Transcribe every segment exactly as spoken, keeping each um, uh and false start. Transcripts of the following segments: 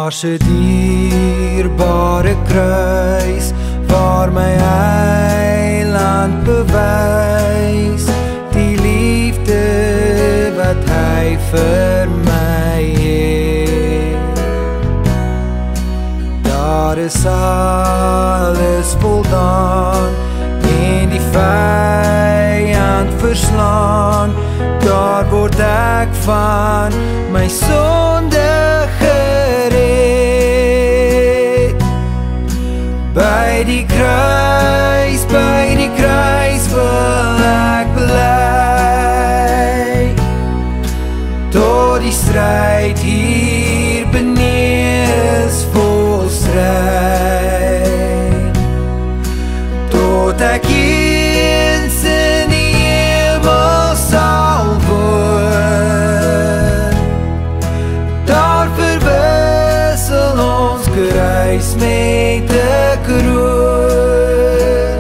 Daar's 'n dierbare kruis waar my eiland bewys die liefde wat hy vir my het. Daar is alles voldaan en die vyand verslaan. Daar word ek van my sonde gered. By die kruis, by die kruis wil ek bly. Tot die stryd hier benee is volstryd. Tot ek eens in die hemel sal woon. Daar verwissel ons kruis met 'n kroon.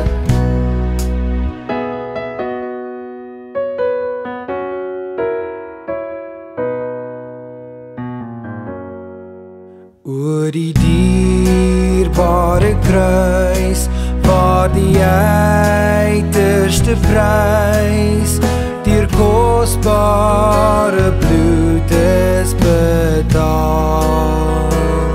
Oor die dierbare kruis waar die uiterste prys deur kosbare bloed is betaal.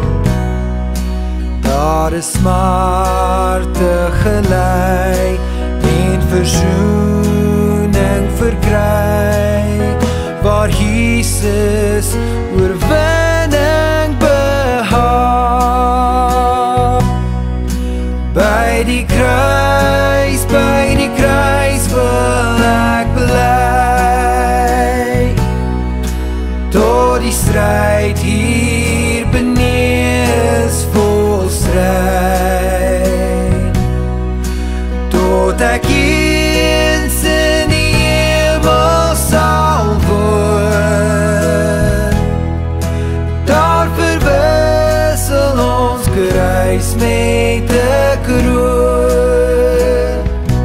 Daar is smarte gelei en verzoening verkry waar Jesus oorwinning behaal. By die kruis, by die kruis wil ek bly. Tot die stryd hier benee is volstryd. Tot ek eens in die hemel sal woon. Daar verwissel ons kruis met 'n kroon.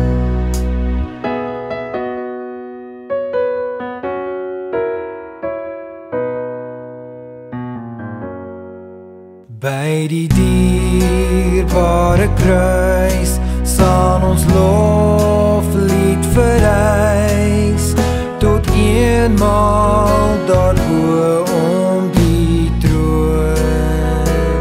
By die dierbare kruis sal ons loflied verrys tot eenmaal daarbo om die troon.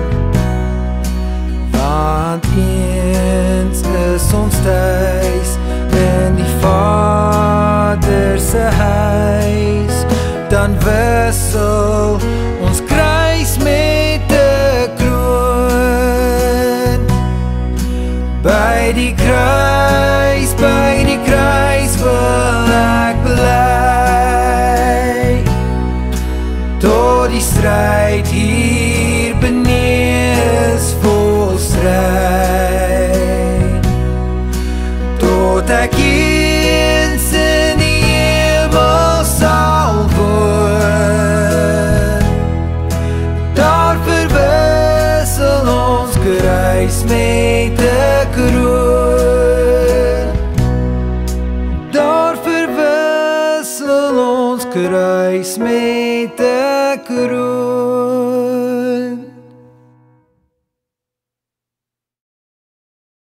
Want eens is ons thuis in die Vader se huis, dan wissel ons kruis met 'n kroon. By die kruis, by die kruis wil